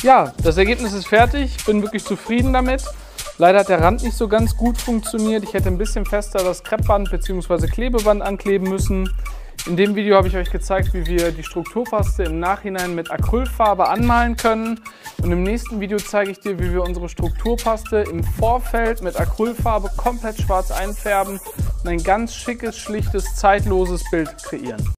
Ja, das Ergebnis ist fertig. Ich bin wirklich zufrieden damit. Leider hat der Rand nicht so ganz gut funktioniert. Ich hätte ein bisschen fester das Kreppband bzw. Klebeband ankleben müssen. In dem Video habe ich euch gezeigt, wie wir die Strukturpaste im Nachhinein mit Acrylfarbe anmalen können. Und im nächsten Video zeige ich dir, wie wir unsere Strukturpaste im Vorfeld mit Acrylfarbe komplett schwarz einfärben und ein ganz schickes, schlichtes, zeitloses Bild kreieren.